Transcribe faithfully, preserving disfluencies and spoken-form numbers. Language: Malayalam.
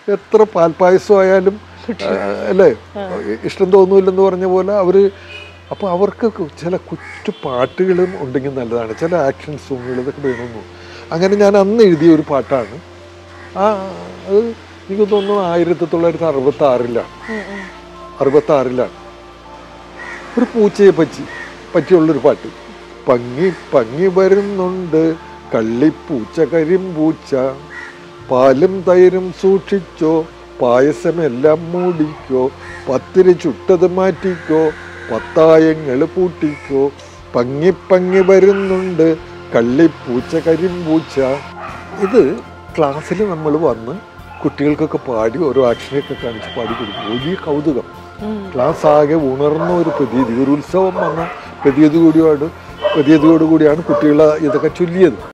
എത്ര പാൽപ്പായസം ആയാലും അല്ലേ ഇഷ്ടം തോന്നൂല്ലെന്ന് പറഞ്ഞ പോലെ അവർ. അപ്പോൾ അവർക്ക് ചില കുറ്റു പാട്ടുകളും ഉണ്ടെങ്കിൽ നല്ലതാണ്, ചില ആക്ഷൻ സോങ്ങുകൾ ഇതൊക്കെ വേണമെന്നു. അങ്ങനെ ഞാൻ അന്ന് എഴുതിയ ഒരു പാട്ടാണ്. ആ അത് എനിക്ക് തോന്നുന്നു ആയിരത്തി തൊള്ളായിരത്തി അറുപത്തി ആറിലാണ് അറുപത്തി ആറിലാണ് ഒരു പൂച്ചയെ പറ്റി പറ്റിയുള്ളൊരു പാട്ട്. പങ്ങി പങ്ങി വരുന്നുണ്ട് കള്ളിപ്പൂച്ച കരിമ്പൂച്ച, പാലും തൈരും സൂക്ഷിച്ചോ, പായസമെല്ലാം മൂടിക്കോ, പത്തിരി ചുട്ടത് മാറ്റിക്കോ, പത്തായങ്ങൾ പൂട്ടിക്കോ, പങ്ങി പങ്ങി വരുന്നുണ്ട് കള്ളിപ്പൂച്ച കരിമ്പൂച്ച. ഇത് ക്ലാസ്സിൽ നമ്മൾ വന്ന് കുട്ടികൾക്കൊക്കെ പാടി ഓരോ ആക്ഷനൊക്കെ കാണിച്ച് പാടി കൊടുക്കും. വലിയ കൗതുകം. ക്ലാസ് ആകെ ഉണർന്ന ഒരു പ്രതീതി, ഒരു ഉത്സവം വന്ന പ്രതീതിയോടുകൂടിയാണ് പ്രതീതിയോടുകൂടിയാണ് കുട്ടികൾ ഇതൊക്കെ ചൊല്ലിയത്.